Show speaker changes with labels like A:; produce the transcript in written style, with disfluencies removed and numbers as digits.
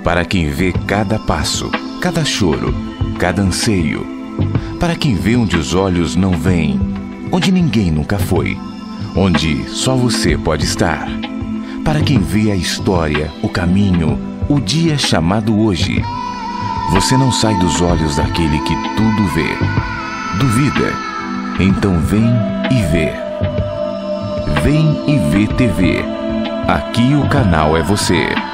A: Para quem vê cada passo, cada choro, cada anseio. Para quem vê onde os olhos não veem, onde ninguém nunca foi, onde só você pode estar. Para quem vê a história, o caminho, o dia chamado hoje. Você não sai dos olhos daquele que tudo vê. Duvida? Então vem e vê. Vem e vê TV. Aqui o canal é você.